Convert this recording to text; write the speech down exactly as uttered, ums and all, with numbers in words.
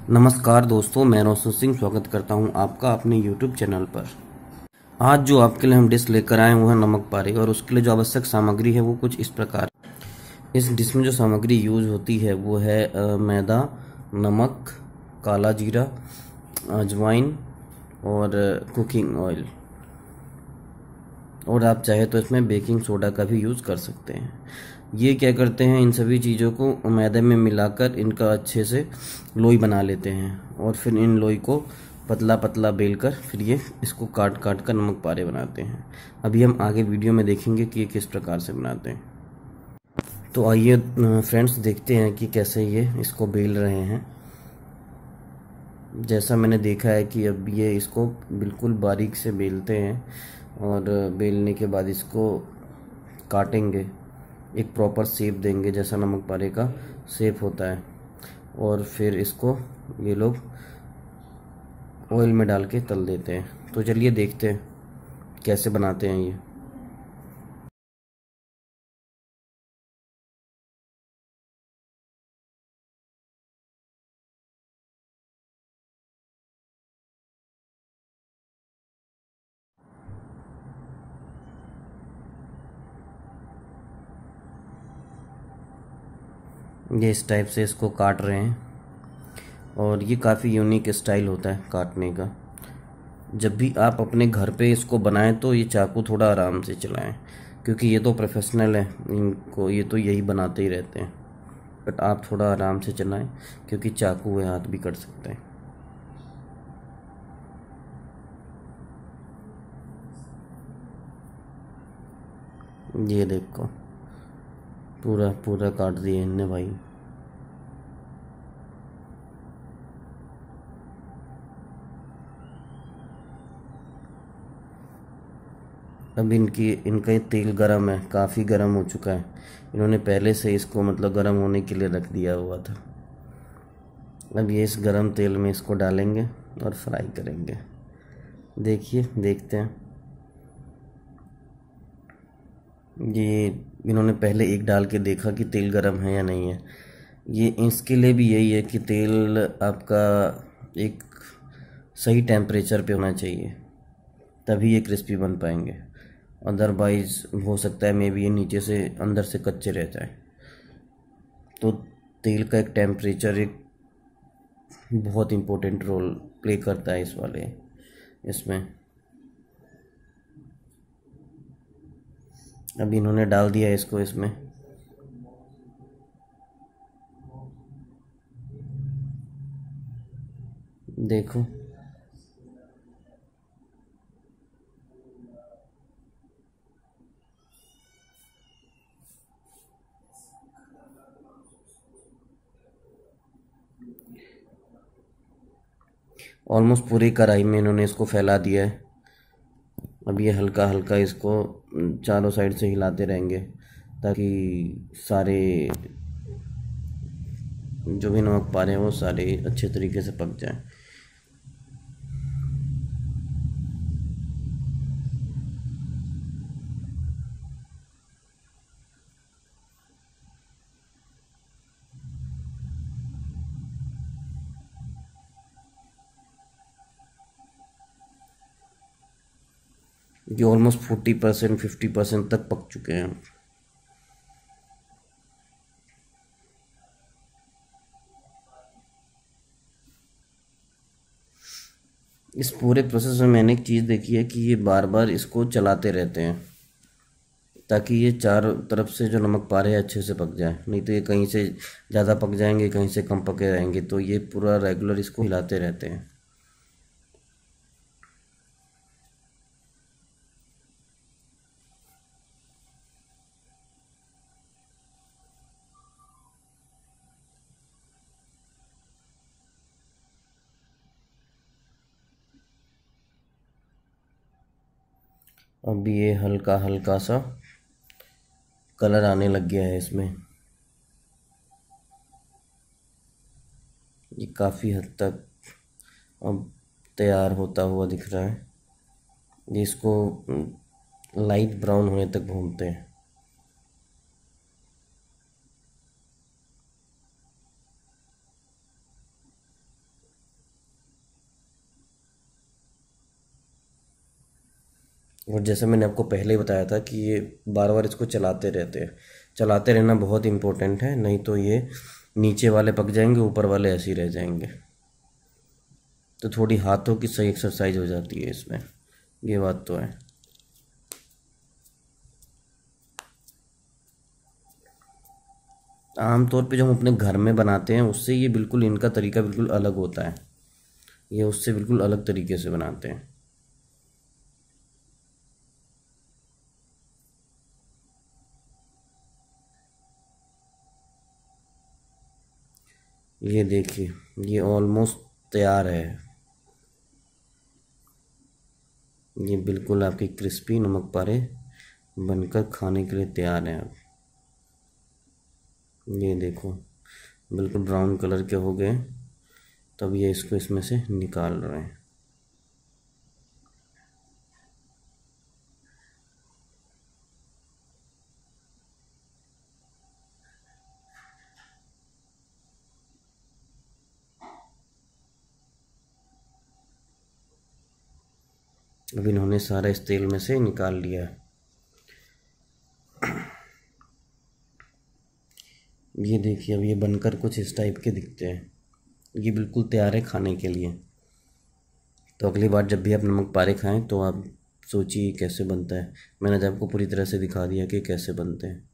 नमस्कार दोस्तों, मैं रोशन सिंह स्वागत करता हूं आपका अपने यूट्यूब चैनल पर। आज जो आपके लिए हम डिश लेकर आए हुए हैं नमक पारे, और उसके लिए जो आवश्यक सामग्री है वो कुछ इस प्रकार। इस डिश में जो सामग्री यूज होती है वो है अ, मैदा, नमक, काला जीरा, अजवाइन और कुकिंग ऑयल। और आप चाहे तो इसमें बेकिंग सोडा का भी यूज़ कर सकते हैं। ये क्या करते हैं, इन सभी चीज़ों को मैदे में मिलाकर इनका अच्छे से लोई बना लेते हैं, और फिर इन लोई को पतला पतला बेलकर फिर ये इसको काट काट कर नमक पारे बनाते हैं। अभी हम आगे वीडियो में देखेंगे कि ये किस प्रकार से बनाते हैं। तो आइए फ्रेंड्स, देखते हैं कि कैसे ये इसको बेल रहे हैं। जैसा मैंने देखा है कि अब ये इसको बिल्कुल बारीक से बेलते हैं, और बेलने के बाद इसको काटेंगे, एक प्रॉपर शेप देंगे जैसा नमक पारे का शेप होता है, और फिर इसको ये लोग ऑयल में डाल के तल देते हैं। तो चलिए देखते हैं कैसे बनाते हैं ये। ये इस टाइप से इसको काट रहे हैं, और ये काफ़ी यूनिक स्टाइल होता है काटने का। जब भी आप अपने घर पे इसको बनाएं तो ये चाकू थोड़ा आराम से चलाएं, क्योंकि ये तो प्रोफेशनल है, इनको ये तो यही बनाते ही रहते हैं। बट आप थोड़ा आराम से चलाएं, क्योंकि चाकू हुए हाथ भी कट सकते हैं। ये देखो, पूरा पूरा काट दिया इनने भाई। अब इनकी इनका ये तेल गरम है, काफ़ी गरम हो चुका है। इन्होंने पहले से इसको मतलब गरम होने के लिए रख दिया हुआ था। अब ये इस गरम तेल में इसको डालेंगे और फ्राई करेंगे। देखिए, देखते हैं। ये इन्होंने पहले एक डाल के देखा कि तेल गरम है या नहीं है। ये इसके लिए भी यही है कि तेल आपका एक सही टेम्परेचर पे होना चाहिए, तभी ये क्रिस्पी बन पाएंगे। अदरवाइज़ हो सकता है मे बी ये नीचे से अंदर से कच्चे रह जाए। तो तेल का एक टेम्परेचर एक बहुत इम्पोर्टेंट रोल प्ले करता है इस वाले इसमें। अभी इन्होंने डाल दिया इसको इसमें। देखो, ऑलमोस्ट पूरी कढ़ाई में इन्होंने इसको फैला दिया है। अब ये हल्का हल्का इसको चारों साइड से हिलाते रहेंगे, ताकि सारे जो भी नमक पा रहे हैं वो सारे अच्छे तरीके से पक जाएं। ये almost forty percent fifty percent तक पक चुके हैं। इस पूरे प्रोसेस में मैंने एक चीज़ देखी है कि ये बार बार इसको चलाते रहते हैं, ताकि ये चारों तरफ से जो नमक पा रहे हैं अच्छे से पक जाए। नहीं तो ये कहीं से ज़्यादा पक जाएंगे, कहीं से कम पके रहेंगे। तो ये पूरा रेगुलर इसको हिलाते रहते हैं। अब ये हल्का हल्का सा कलर आने लग गया है इसमें। ये काफ़ी हद तक अब तैयार होता हुआ दिख रहा है। ये इसको लाइट ब्राउन होने तक भूनते हैं। और जैसे मैंने आपको पहले ही बताया था कि ये बार बार इसको चलाते रहते हैं। चलाते रहना बहुत इम्पोर्टेंट है, नहीं तो ये नीचे वाले पक जाएंगे, ऊपर वाले ऐसे ही रह जाएंगे। तो थोड़ी हाथों की सही एक्सरसाइज हो जाती है इसमें, ये बात तो है। आमतौर पे जो हम अपने घर में बनाते हैं उससे ये बिल्कुल, इनका तरीका बिल्कुल अलग होता है। ये उससे बिल्कुल अलग तरीके से बनाते हैं। ये देखिए, ये ऑलमोस्ट तैयार है। ये बिल्कुल आपकी क्रिस्पी नमक पारे बनकर खाने के लिए तैयार है अब। ये देखो, बिल्कुल ब्राउन कलर के हो गए। तब ये इसको इसमें से निकाल रहे हैं। अब इन्होंने सारा इस तेल में से निकाल लिया है। ये देखिए, अब ये बनकर कुछ इस टाइप के दिखते हैं। ये बिल्कुल तैयार है खाने के लिए। तो अगली बार जब भी आप नमक पारे खाएं तो आप सोचिए कैसे बनता है। मैंने तो आपको पूरी तरह से दिखा दिया कि कैसे बनते हैं।